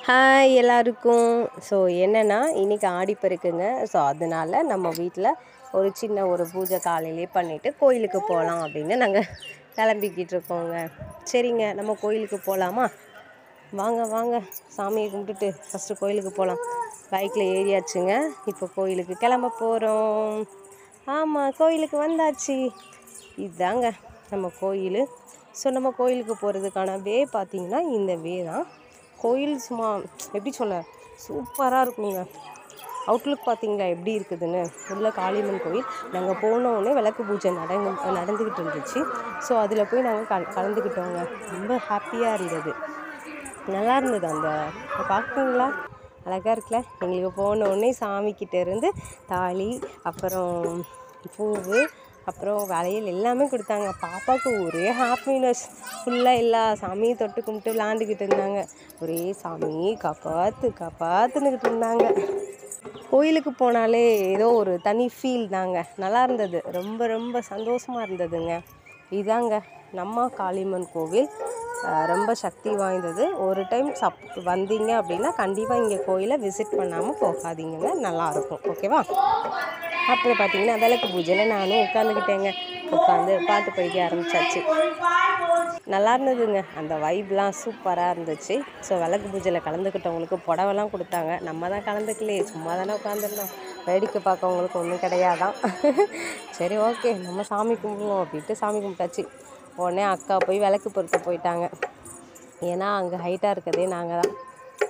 Hi எல்லாருக்கும். So என்னென்னா இன்றைக்கி ஆடிப்பெருக்குங்க. ஸோ அதனால் நம்ம வீட்டில் ஒரு சின்ன ஒரு பூஜை காலையிலே பண்ணிவிட்டு கோயிலுக்கு போகலாம் அப்படின்னு நாங்கள் கிளம்பிக்கிட்டு இருக்கோங்க. சரிங்க, நம்ம கோயிலுக்கு போகலாமா? வாங்க வாங்க, சாமியை கும்பிட்டுட்டு ஃபஸ்ட்டு கோயிலுக்கு போகலாம். பைக்கில் ஏறியாச்சுங்க. இப்போ கோயிலுக்கு கிளம்ப போகிறோம். ஆமாம், கோயிலுக்கு வந்தாச்சு. இதுதாங்க நம்ம கோயில். ஸோ நம்ம கோயிலுக்கு போகிறதுக்கான வே பார்த்திங்கன்னா இந்த வே தான். கோயில் சும்மா எப்படி சொல்ல, சூப்பராக இருக்குங்க. அவுட்லுக் பார்த்தீங்களா எப்படி இருக்குதுன்னு. உள்ள காளியம்மன் கோயில். நாங்கள் போனோடனே விளக்கு பூஜை நடந்துக்கிட்டு இருந்துச்சு. ஸோ அதில் போய் நாங்கள் கலந்துக்கிட்டோங்க. ரொம்ப ஹாப்பியாக இருந்தது, நல்லா இருந்தது. அந்த பார்க்குறீங்களா, அழகாக இருக்குல்ல. எங்களுக்கு போனோடனே சாமிக்கிட்ட இருந்து தாலி, அப்புறம் பூவு, அப்புறம் வளையல் எல்லாமே கொடுத்தாங்க. பாப்பாவுக்கு ஒரே ஹாப்பினஸ். ஃபுல்லாக எல்லா சாமியும் தொட்டு கும்பிட்டு விளாண்டுக்கிட்டு இருந்தாங்க. ஒரே சாமி காப்பாற்று காப்பாற்றுன்னுக்கிட்டு இருந்தாங்க. கோயிலுக்கு போனாலே ஏதோ ஒரு தனி ஃபீல் தாங்க. நல்லா இருந்தது, ரொம்ப ரொம்ப சந்தோஷமாக இருந்ததுங்க. இதாங்க நம்ம காளியம்மன் கோவில். ரொம்ப சக்தி வாய்ந்தது. ஒரு டைம் வந்தீங்க அப்படின்னா கண்டிப்பாக இங்கே கோயிலை விசிட் பண்ணாமல் போகாதீங்க, நல்லாயிருக்கும். ஓகேவா? அப்புறம் பார்த்தீங்கன்னா விளக்கு பூஜையில் நானும் உட்காந்துக்கிட்டேங்க. உட்காந்து பாட்டு படிக்க ஆரம்பித்தாச்சு. நல்லா இருந்ததுங்க. அந்த வைப்லாம் சூப்பராக இருந்துச்சு. ஸோ விளக்கு பூஜையில் கலந்துக்கிட்டவங்களுக்கு புடவைலாம் கொடுத்தாங்க. நம்ம தான் கலந்துக்கலையே, சும்மா தானே உட்காந்துருந்தோம். வேடிக்கை பார்க்கவங்களுக்கு ஒன்றும் கிடையாதான். சரி, ஓகே, நம்ம சாமி கும்பிடுவோம் அப்படின்ட்டு சாமி கும்பிட்டாச்சு. உடனே அக்கா போய் விளக்கு பொருத்த போயிட்டாங்க. ஏன்னா அங்கே ஹைட்டாக இருக்கிறதே நாங்கள் தான்.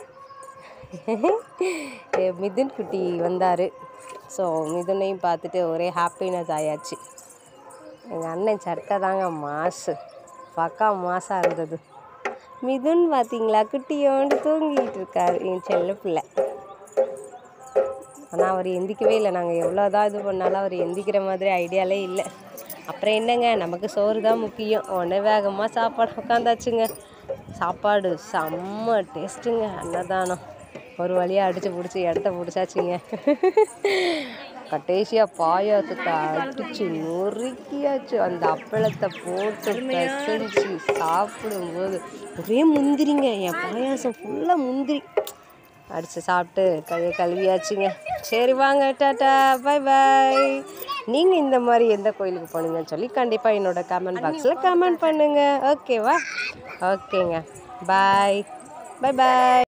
மிதுன் குட்டி வந்தார். ஸோ மிதுனையும் பார்த்துட்டு ஒரே ஹாப்பினஸ் ஆயாச்சு. எங்கள் அண்ணன் சட்டை தாங்க மாசு, பக்கா மாசாக இருந்தது. மிதுன் பார்த்தீங்களா, குட்டியோண்டு தூங்கிக்கிட்டு இருக்காரு என் செல்ல பிள்ளை. ஆனால் அவர் எந்திக்கவே இல்லை. நாங்கள் எவ்வளோ தான் இது பண்ணாலும் அவர் எந்திக்கிற மாதிரி ஐடியாலே இல்லை. அப்புறம் என்னங்க, நமக்கு சோறு தான் முக்கியம். உடனே வேகமாக சாப்பாடு உட்காந்தாச்சுங்க. சாப்பாடு செம்ம டேஸ்ட்டுங்க. அன்னதானம் ஒரு வழியாக அடித்து பிடிச்சி இடத்த பிடிச்சாச்சுங்க. கடைசியாக பாயாசத்தை அடித்து நொறுக்கியாச்சு. அந்த அப்பளத்தை போட்டு பிசைஞ்சு சாப்பிடும்போது ஒரே முந்திரிங்க. என் பாயாசம் ஃபுல்லாக முந்திரி அடித்து சாப்பிட்டு கையை கழுவியாச்சுங்க. சரி வாங்க, டாட்டா, பை பாய். நீங்கள் இந்த மாதிரி எந்த கோயிலுக்கு போனீங்கன்னு சொல்லி கண்டிப்பாக என்னோடய கமெண்ட் பாக்ஸில் கமெண்ட் பண்ணுங்கள். ஓகேவா? ஓகேங்க, பாய், பை பாய்.